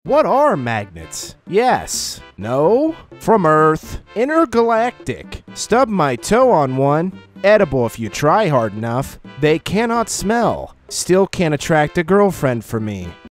What are magnets? Yes. No. From Earth. Intergalactic. Stub my toe on one. Edible if you try hard enough. They cannot smell. Still can't attract a girlfriend for me.